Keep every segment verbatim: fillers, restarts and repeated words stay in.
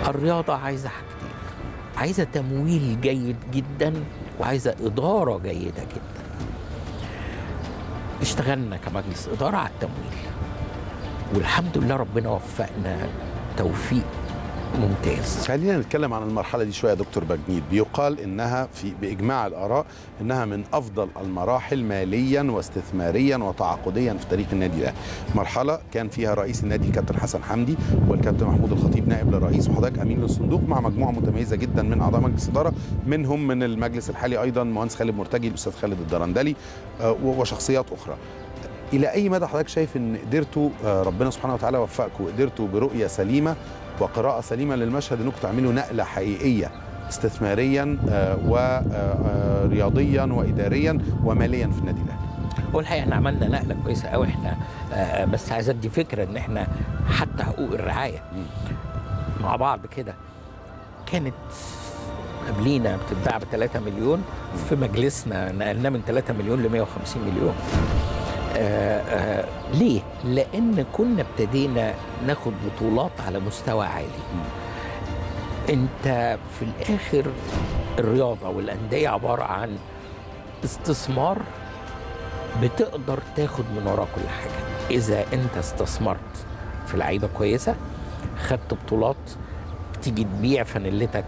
الرياضة عايزة حاجتين، عايزة تمويل جيد جدا وعايزة إدارة جيدة جدا. اشتغلنا كمجلس إدارة على التمويل والحمد لله ربنا وفقنا توفيق ممتاز. خلينا نتكلم عن المرحلة دي شوية يا دكتور بجنيد. بيقال إنها في بإجماع الآراء إنها من أفضل المراحل ماليا واستثماريا وتعاقديا في تاريخ النادي الأهلي. مرحلة كان فيها رئيس النادي الكابتن حسن حمدي والكابتن محمود الخطيب نائب للرئيس وحضرتك أمين للصندوق مع مجموعة متميزة جدا من أعضاء مجلس الإدارة، منهم من المجلس الحالي أيضا مهندس خالد مرتجي، الأستاذ خالد الدرندلي وشخصيات أخرى. إلى أي مدى حضرتك شايف إن قدرتوا ربنا سبحانه وتعالى وفقكم وقدرتوا برؤية سليمة وقراءة سليمة للمشهد انكم تعملوا نقلة حقيقية استثماريا ورياضيا وإداريا وماليا في النادي الأهلي؟ هو الحقيقة احنا عملنا نقلة كويسة قوي احنا، بس عايز ادي فكرة ان احنا حتى حقوق الرعاية مع بعض كده كانت قبلينا بتتباع ب ثلاثة مليون، في مجلسنا نقلنا من ثلاثة مليون ل مئة وخمسين مليون. آه آه ليه؟ لأن كنا ابتدينا ناخد بطولات على مستوى عالي. أنت في الآخر الرياضة والأندية عبارة عن استثمار بتقدر تاخد من وراه كل حاجة. إذا أنت استثمرت في لعيبة كويسة خدت بطولات تيجي تبيع فانيلتك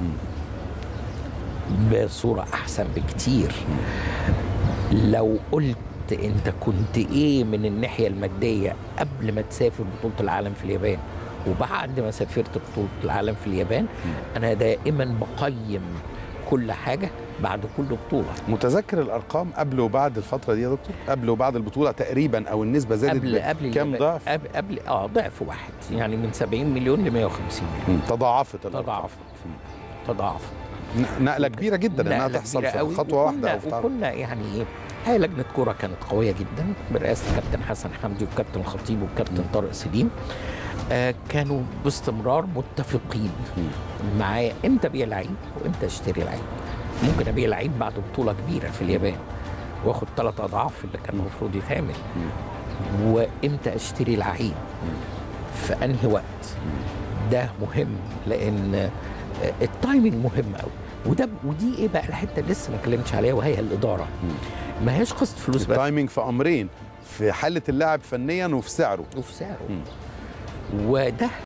بصورة أحسن بكتير. لو قلت انت كنت ايه من الناحيه الماديه قبل ما تسافر بطوله العالم في اليابان وبعد ما سافرت بطوله العالم في اليابان، انا دائما بقيم كل حاجه بعد كل بطوله. متذكر الارقام قبل وبعد الفتره دي يا دكتور؟ قبل وبعد البطوله تقريبا او النسبه زادت قبل قبل كام ضعف؟ قبل, قبل اه ضعف واحد، يعني من سبعين مليون ل مئة وخمسين مليون. تضاعفت تضاعفت تضاعفت نقله كبيره جدا انها تحصل في خطوه واحده. وكنا يعني ايه، هي لجنه كوره كانت قويه جدا برئاسه الكابتن حسن حمدي والكابتن الخطيب والكابتن طارق سليم. آه كانوا باستمرار متفقين معايا امتى ابيع لعيب وامتى اشتري لعيب. ممكن ابيع لعيب بعد بطوله كبيره في اليابان واخد ثلاث اضعاف اللي كان المفروض يتعمل، وامتى اشتري لعيب في انهي وقت. ده مهم لان التايمنج مهم قوي. وده ودي ايه بقى الحته اللي لسه ما اتكلمتش عليها وهي الاداره. ما هيش قصه فلوس بس، التايمنج في امرين، في حاله اللاعب فنيا وفي سعره وفي سعره. وده